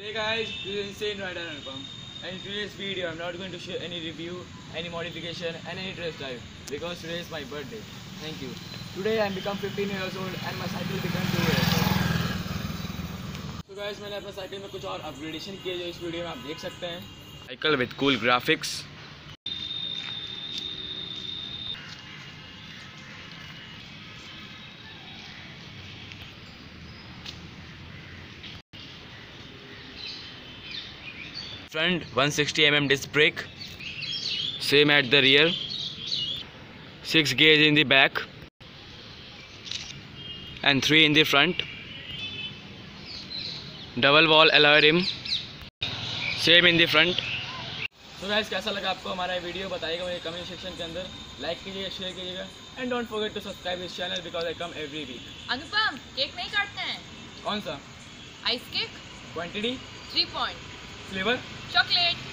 Hey guys, this is Insane Rider Anupam, and in today's video I'm not going to share any review, any modification and any test drive because today is my birthday. Thank you. Today I become 15 years old and my cycle become 2 years old. So guys, मैंने अपने cycle में कुछ और upgradation किए जो इस video में आप देख सकते हैं. Cycle with cool graphics. Front 160 mm disc brake, same at the rear, 6 gauge in the back and 3 in the front, double wall alloy rim, same in the front. So guys, कैसा लगा आपको हमारा video बताइएगा मुझे comment section के अंदर. Like कीजिएगा, share कीजिएगा and don't forget to subscribe this channel because I come every week. Anupam, cake नहीं काटते हैं? कौन सा? Ice cake. Quantity 3 point. Flavour chocolate.